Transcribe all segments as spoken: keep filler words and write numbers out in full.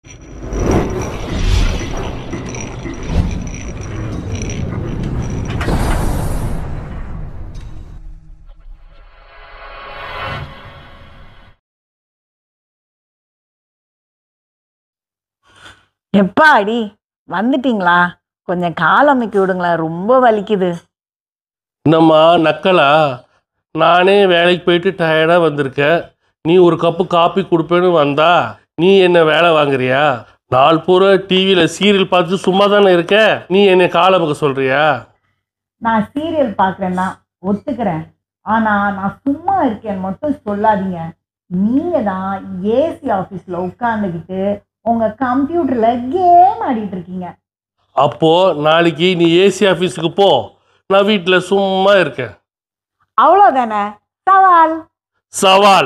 எப்பாடி வந்துட்டீங்களா? கொஞ்சம் கால் அமைக்கி விடுங்களேன், ரொம்ப வலிக்குது. என்னம்மா நக்கலா? நானே வேலைக்கு போயிட்டு டயர்டாக வந்திருக்கேன். நீ ஒரு கப்பு காப்பி கொடுப்பேன்னு வந்தா நீ என்ன வேலை வாங்குறியா? நாள் பூரா டிவியில் சீரியல் பார்த்து சும்மா தானே இருக்க, நீ என்னை கால் அமைக்க சொல்கிறியா? நான் சீரியல் பார்க்குறேன்னா ஒத்துக்கிறேன், ஆனால் நான் சும்மா இருக்கேன்னு மட்டும் சொல்லாதீங்க. நீங்கள் தான் ஏசி ஆஃபீஸில் உட்காந்துக்கிட்டு உங்கள் கம்ப்யூட்டரில் கேம் ஆடிட்டு இருக்கீங்க. அப்போது நாளைக்கு நீ ஏசி ஆஃபீஸுக்கு போ, நான் வீட்டில் சும்மா இருக்கேன். அவ்வளோதானே? சவால் சவால்.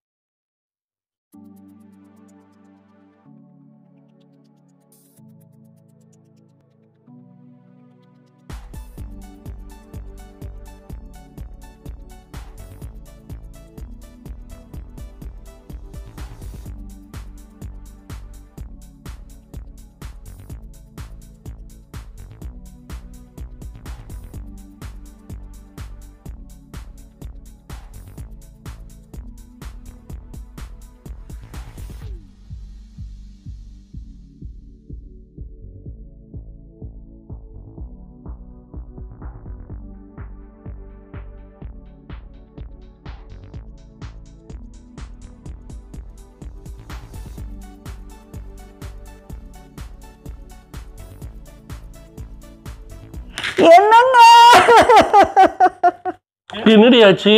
என்னங்க என்னடி ஆச்சு?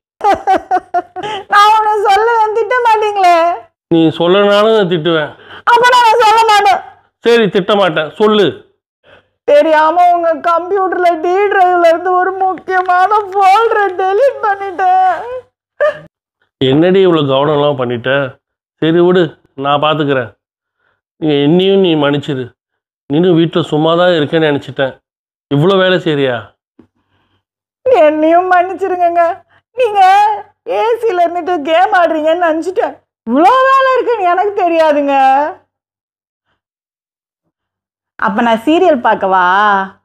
நான் ஒன்று சொல்லுவேன், திட்ட மாட்டீங்களே? நீ சொல்லனாலும் நான் திட்டுவேன். அப்ப நான் சொல்ல மாட்டேன். சரி, திட்ட மாட்டேன், சொல்லு. தெரியாம உங்க கம்ப்யூட்டர்ல டி டிரைவ்ல இருந்து ஒரு முக்கியமான ஃபோல்டரை டெலீட் பண்ணிட்டேன். என்னடி இவ்வளோ கவனம்லாம் பண்ணிட்ட? சரி விடு, நான் பார்த்துக்கிறேன். என்னையும் நீ மன்னிச்சிரு. நீனும் வீட்டில் சும்மா தான் இருக்கேன்னு நினச்சிட்டேன். இவ்வளோ வேலை செய்றியா? என்னையும் மன்னிச்சிருங்க. நீங்க ஏசில இருந்துட்டு கேம் ஆடுறீங்கன்னு நினச்சிட்டேன். இவ்வளோ வேலை இருக்குன்னு எனக்கு தெரியாதுங்க. அப்ப நான் சீரியல் பார்க்கவா?